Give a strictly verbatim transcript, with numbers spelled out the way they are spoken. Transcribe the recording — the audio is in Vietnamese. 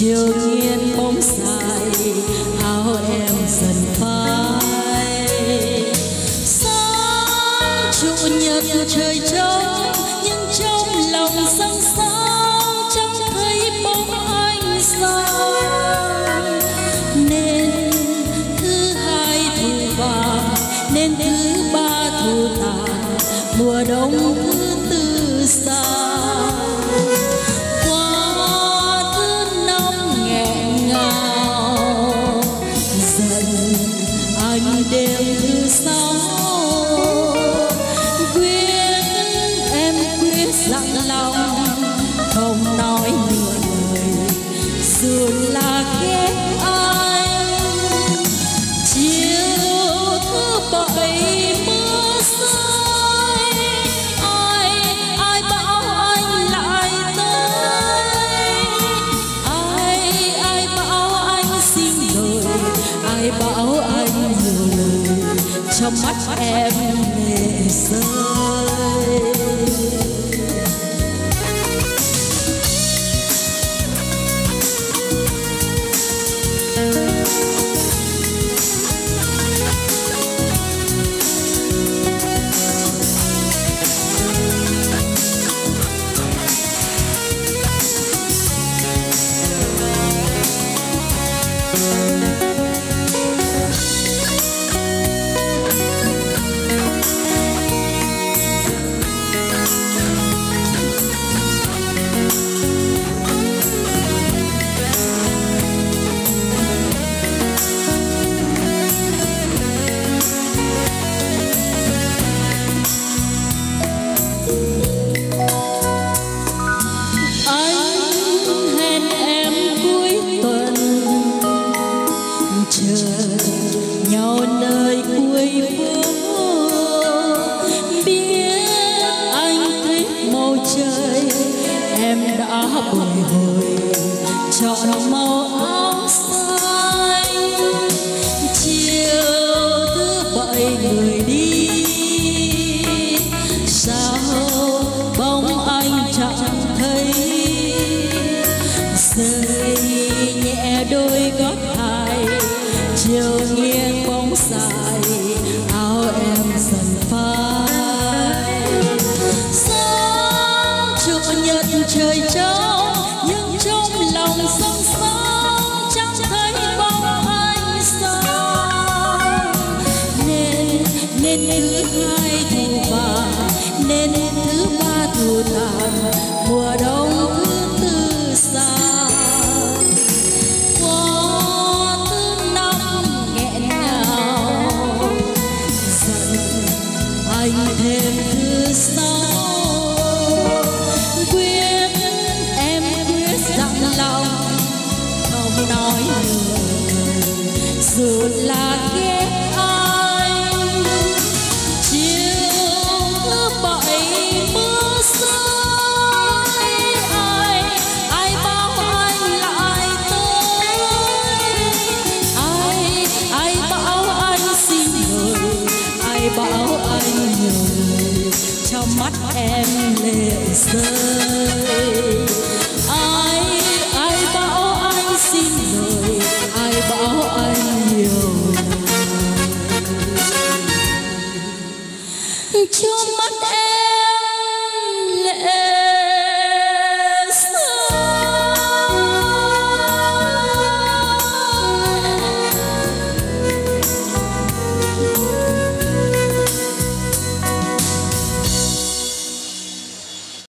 chiều nghiêng bóng dài áo em dần phai. Sáng chủ nhật trời trông nhưng trong lòng sáng sáng chẳng thấy bóng anh sao. Nên thứ hai thu vàng, nên thứ ba thu tàn, mùa đông thứ tư xa. Đêm thứ sáu quyết em quyết dặn lòng không nói nửa lời dù là ghét anh. Chiều thứ bảy mưa rơi, ai ai bảo anh lại tới, ai ai bảo anh xin lời, ai bảo anh trong mắt em lệ rơi. Nhau nơi cuối phố biết anh thích màu trời, em đã bồi hồi chọn màu áo xanh. Chiều thứ bảy người đi sao bóng anh chẳng thấy, rơi nhẹ đôi gót hài chiều nghiêng bóng dài áo em dần phai. Sáng chủ nhật trời trông nhưng trong lòng sông sáng chẳng thấy bóng anh sao. Nên nên thứ hai thu vàng, nên thứ ba thu tàn, mùa đông thứ tư xa. Anh thêm thứ sáu quyết em quyết dặn lòng không nói lời dù là ghét anh. Chiều thứ bảy mưa rơi, ai ai bảo anh lại tới, ai ai bảo anh xin lời, ai bảo anh trong mắt em lệ rơi. Ai ai bảo anh xin lời, ai bảo anh nhiều lời. Trong mắt em